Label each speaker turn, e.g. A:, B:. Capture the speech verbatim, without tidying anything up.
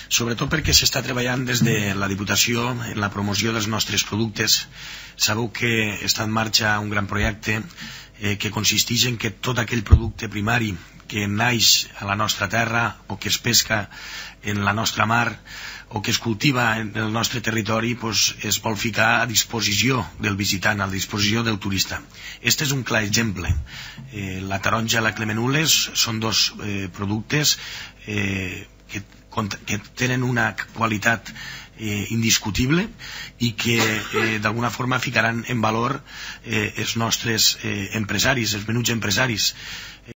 A: sobretot perquè s'està treballant des de la Diputació en la promoció dels nostres productes. Sabeu que està en marxa un gran projecte eh, que consisteix en que tot aquell producte primari que naix a la nostra terra o que es pesca en la nostra mar o que es cultiva en el nostre territori pues, es vol ficar a disposició del visitant, a disposició del turista. Este és un clar exemple. Eh, la taronja i la Clemenules són dos eh, productes eh, que, que tenen una qualitat eh, indiscutible i que eh, d'alguna forma ficaran en valor eh, els nostres eh, empresaris, els menuts empresaris.